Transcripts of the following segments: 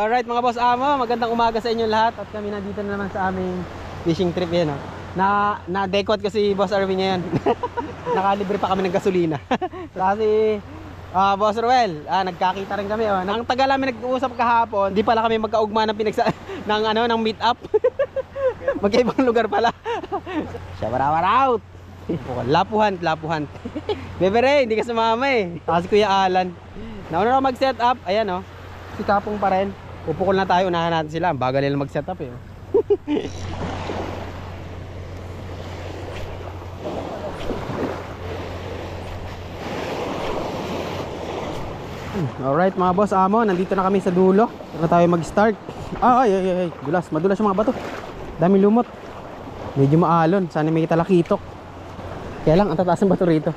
alright mga boss amo, magandang umaga sa inyo lahat. At kami nandito na naman sa aming fishing trip yan, no? Na-decot ko si Boss Arvin ngayon. Nakalibre pa kami ng gasolina. Kasi Boss Ruel, nagkakita rin kami, oh. Ang tagal namin nag-uusap kahapon, di pala kami magkaugma ng ng meet up. Magkaibang lugar pala. Shout out. Lapuhan. Bebere, hindi ka sumama eh. Kasi Kuya Alan. Nauna na mag-set up, ayan, oh. Si Kapong pa rin. Pupukol na tayo, unahan natin sila. Bagal nila mag-set up eh. Alright mga boss amo, nandito na kami sa dulo. Na tayo mag-start. Ay. Madulas yung mga bato. Daming lumot. Medyo maalon, sana may talakitok. Kaya lang, ang tataas ng bato rito.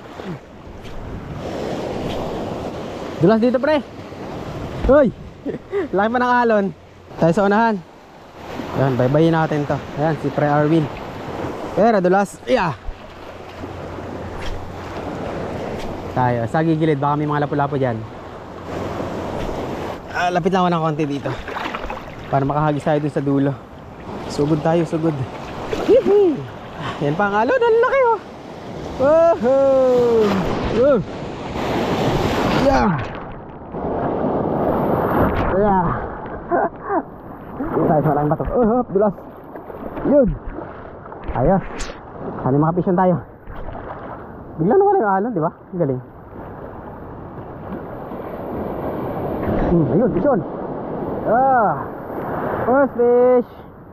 Dulas dito pre. Hoy! Laki pa ng alon. Tayo sa unahan. Ayan, baybayin natin to. Ayan, si Pre Arvin. Pero dulas. Yeah. Tayo, sa gigilid. Baka may mga lapu-lapu dyan. Lapit lang ako ng konti dito. Para makahagis tayo dun sa dulo. Sugod tayo, sugod. Yan pa ang alon. Ang laki oh. Woohoo! Yeah. Dito tayo sa maraming bato. Dulas. Yun. Ayos. Sana makapisyon tayo. Bigla nawala yung alon, di ba? Ang galing. Ayun, pisyon. First fish.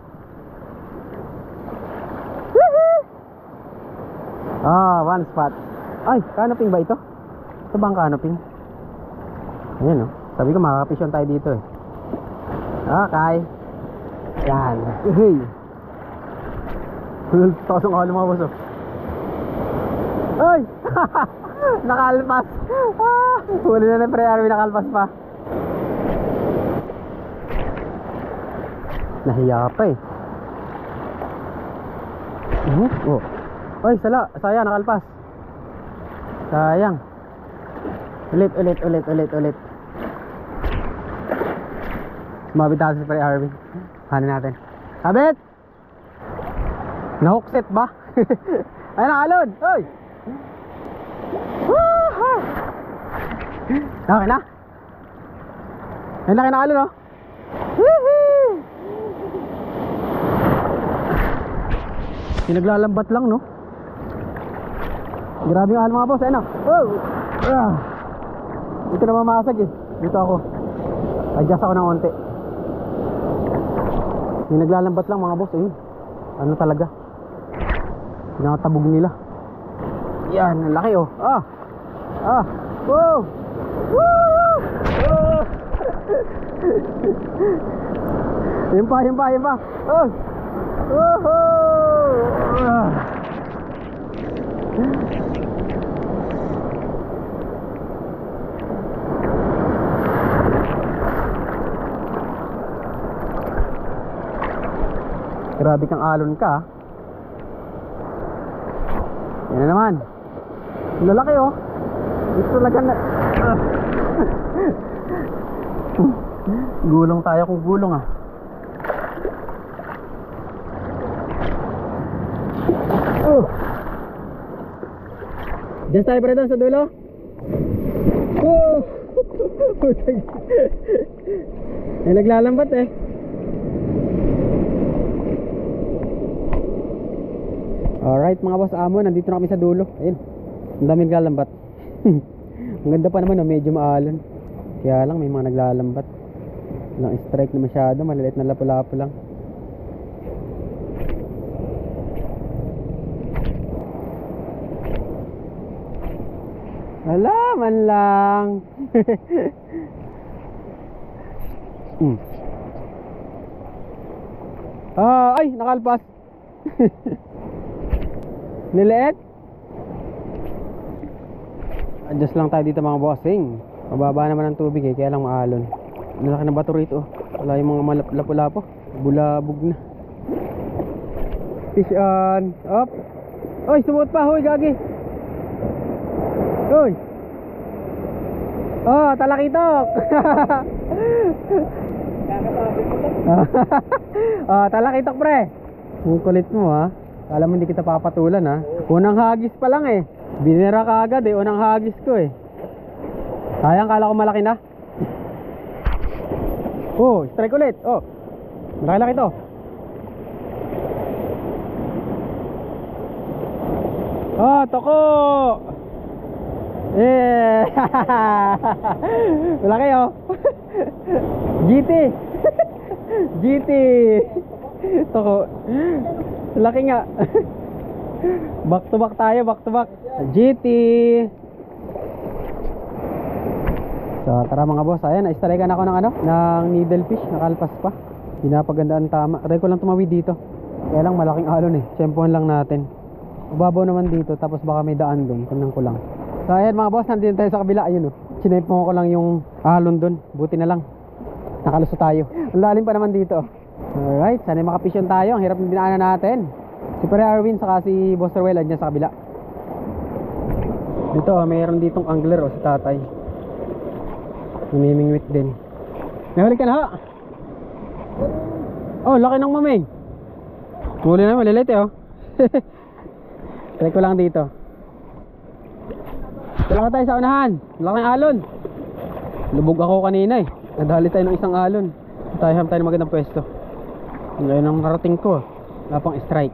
One spot. Ay, canoping ba ito? Ito ba ang canoping? Ayan, oh. Sabi ko makakapisyon tayo dito eh. Okay. Yan. Hey. Tasong ako mga boss. Ay! Nakalpas. Huli na ng Pre Arvin, nakalpas pa. Nahiya pa eh. Oh. Ay, sayang, nakalpas. Sayang. Ulit. Mabitaw si Pre Arvin. Hanin natin. Kabit! Nahookset ba? Ay, nakalon! Hoy! Okay na? Ay, laki nakalon, oh! Pinaglalambat lang, no? Grabe yung mga boss, ayun na. Dito na mamasag eh. Dito ako. Adjust ako ng onte. Pinaglalambat lang mga boss, ayun. Ano talaga? Pinakatabog nila. Yan, ang laki oh. Woo! Woo! Yun pa. Oh! Grabe kang alon ka. Yan na naman. Lalaki oh. Ito talaga na. Gulong tayo kung gulong ah. Diyan tayo pa rin sa dulo. Ay, naglalambat eh. Alright mga boss amo, nandito na kami sa dulo. Ayun, ang dami naglalambat. Ang ganda pa naman oh, medyo maalon. Kaya lang may mga naglalambat. Walang strike na masyado, maliliit na lapu-lapu lang. Wala man lang. Ay, nakalpas. Niliit. Adjust lang tayo dito mga bossing. Mababa naman ang tubig eh, kaya lang maalon. Nalaki na bato rito oh. Wala yung mga lapu-lapo. Bulabog na. Fish on. Up. Oy, sumot pa. Hoy, gagi. Hoy. Oh, talakitok. Talakitok pre. Ang kulit mo ha. Kala mo hindi kita papatulan ha. Unang hagis pa lang eh. Binira ka agad eh. Unang hagis ko eh. Sayang, kala ko malaki na. Oh, strike ulit. Oh, malaki-laki to. Oh, toko. Eh. Malaki oh. GT. GT. Toko. Laki nga. Back to back tayo, back to back. GT. So tara mga boss, ayan, na-strikean ako ng ng needlefish, nakalpas pa. Pinapagandaan tama. Try ko lang tumawid dito. Kaya lang malaking alon eh. Tsempohan lang natin. Ubabaw naman dito, tapos baka may daan doon. Tingnan ko lang. So ayan mga boss, nandito tayo sa kabila. Ayun oh. Sinaypo ko lang yung alon doon. Buti na lang nakaluso tayo. Ang lalim pa naman dito. Alright, sana makapisyon tayo. Ang hirap ng dinaanan natin. Si Pare Arwin saka si Boss Ruel andyan sa kabila. Dito mayroon ditong angler si tatay. Namimingwit din. Nahuli ka na ha? Oh, laki ng maming. Huli na, malilit eh oh. Try ko lang dito. Kailangan tayo sa unahan. Laking alon. Lubog ako kanina eh. Nadali tayo ng isang alon. Tayo ng magandang pwesto. Ngayon ang narating ko. Wala pang strike.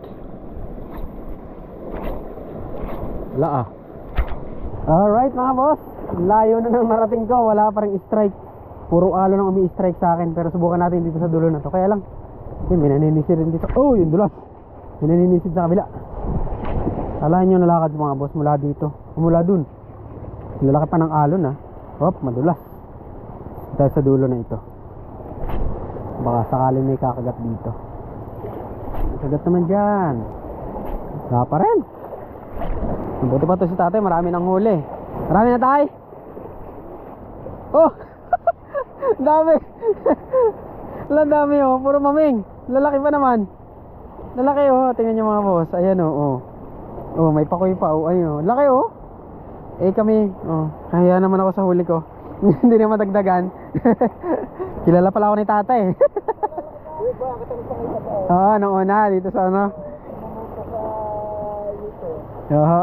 Wala ah. Alright mga boss, layo na nang narating ko. Wala pa ring strike. Puro alon ang umi-strike sa akin. Pero subukan natin dito sa dulo na to. Kaya lang yun, may naninisid rin dito. Oh, yung dulas. May naninisid sa kabila. Alahan nyo nalakad mga boss mula dito, mula dun. Lalaki pa ng alon ah. Hop, madulas. Dahil sa dulo na ito. Baka sakaling may kakagat dito. Kagat naman dyan. Wala pa rin. Mabuti pa to si tatay, marami nang huli. Marami na tayo. Oh! Dami. Dami oh, puro maming. Lalaki pa naman. Lalaki oh, tingnan nyo mga boss. Ayan oh. Oh, may pakoy pa oh. Ayun oh. Laki oh. Eh kami, oh, kaya naman ako sa huli ko. Hindi na madagdagan. Kilala pala ako ni tatay. Oo, nung una dito sa ano. Oo.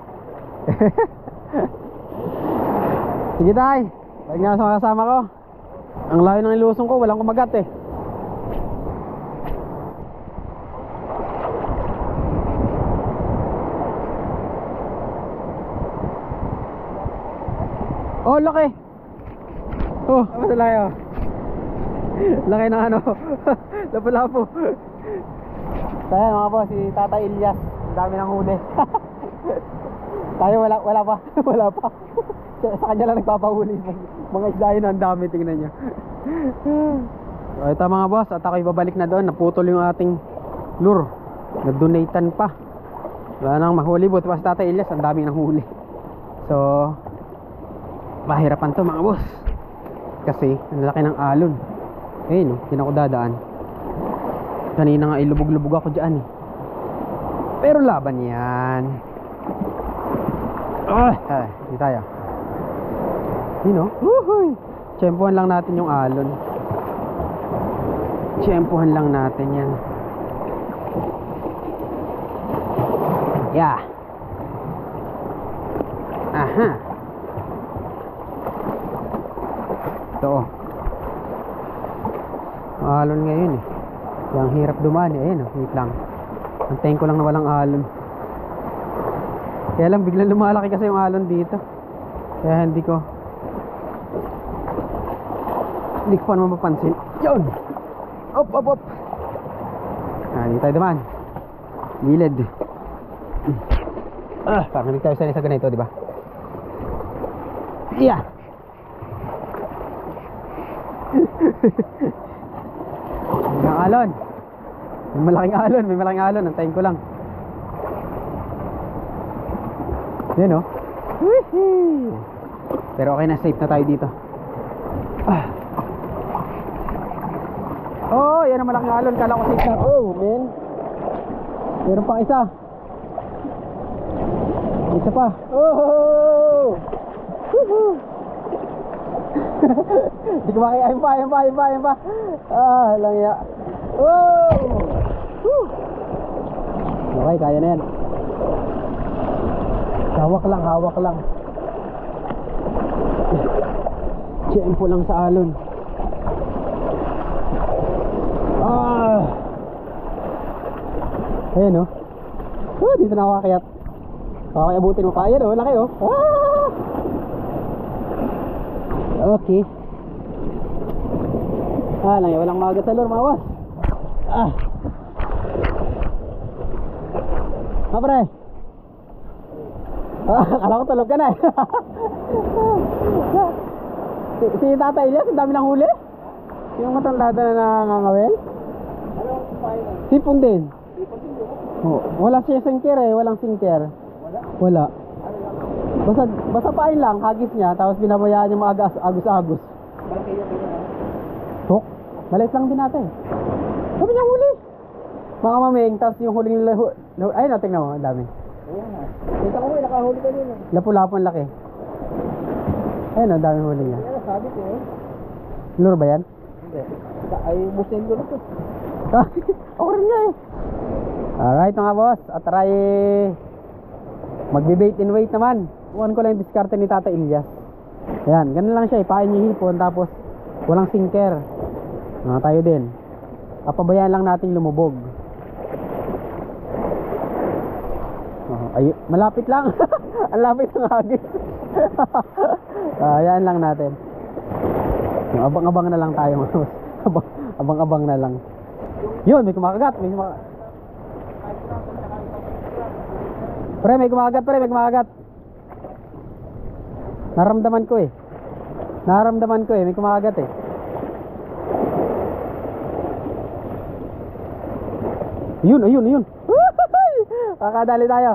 Sige tay, balik nga sa kasama ko. Ang layo ng ilusong ko, walang kumagat eh. Oh, laki. Oh, mas laki oh. Laki ng ano. Lapo-lapo. Tayo mga boss, si Tata Ilyas. Ang dami ng huli. Tayo wala pa. Wala pa. Sa kanya lang nagpapahuli. Mga isda yun, ang dami, tingnan nyo. So, ito mga boss, at ako'y babalik na doon. Naputol yung ating lure. Nag-donatean pa. Wala nang mahuli. Buti pa si Tata Ilyas, ang dami ng huli. So mahirapan to mga boss. Kasi ang laki ng alon. Ayun oh, hindi ako dadaan. Kanina nga ilubog-lubog ako dyan eh. Pero laban yan. Hindi tayo. Yun oh. Woohoo! Tsempuhan lang natin yung alon. Tsempuhan lang natin yan. Yeah. Aha. Ito oh. Alon ngayon eh. Yung hirap dumaan eh. Ayun oh, wait lang. Antayin ko lang na walang alon. Kaya lang biglang lumalaki kasi yung alon dito. Kaya hindi ko pa naman mapansin. Yun! Op! Hindi tayo dumaan. Gilid. Parang hindi tayo sanay sa ganito, di ba? Yeah! May alon. May malaking alon. Antayin ko lang. Yan oh. Woohoo! Pero okay na, safe na tayo dito. Oh, yan ang malaking alon. Kala ko safe na. Oh, man. Meron pang isa. Isa pa. Oh! Woohoo! Hindi ko makaya. Ayun pa. Ah, lang ya. Wow! Woo! Okay, kaya na yan. Hawak lang. Tiyempo lang sa alon. Ah! Ayan, oh. Oh, dito na ako kakayat. Abutin mo pa. Ayan, oh. Laki, oh. Ah! Okay. Lang yan. Walang magat sa lure, mga boss. Ah! Pre. Akala ko tulog ka na eh. si Tata Elias, ang dami ng huli. Yung matanda na nangangawel. Sipon din. Oh, wala siya sinker eh, walang sinker. Wala. Basta pain lang, hagis niya, tapos binabayaan niya mga agus-agus. Hook? Maliit lang din natin. Sabi niya huli. Mga maming, tapos yung huling ay, natingnan mo, ang dami. Kita ko eh, nakahuli ka din. Lapu-lapu ang laki. Ayun, ang dami huli niya. Yan, sabi ko eh. Lure ba yan? Hindi. Ay, busin ko na to. Ako rin niya eh. Alright mga boss, at try magbe-bait and wait naman. Kuhan ko lang yung diskarte ni Tata Elias. Ayan, ganun lang siya, ipain niya hipon, tapos walang sinker. Tayo din. Pabayaan lang natin lumubog. Ay, malapit lang. Ang lapit ng hagis. Ayan lang natin. Abang-abang na lang tayo mga boss. Abang-abang na lang. Yun, may kumakagat. Pre, may kumakagat. Naramdaman ko eh. May kumakagat eh. Ayun. Kakadali tayo.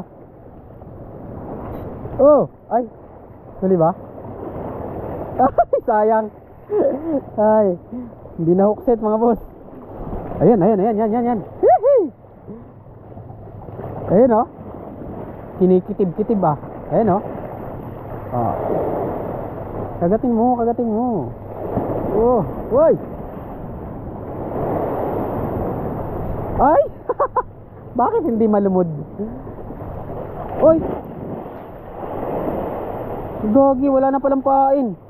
Oh, ay. Huli ba? Ay, sayang. Ay, hindi na hookset mga boss. Ayan. Ayun oh. Kinikitib-kitib ah. Ayun oh. Kagating mo. Oh, woy. Ay! Bakit hindi malumod? Oy! Gagi, wala na palang pain.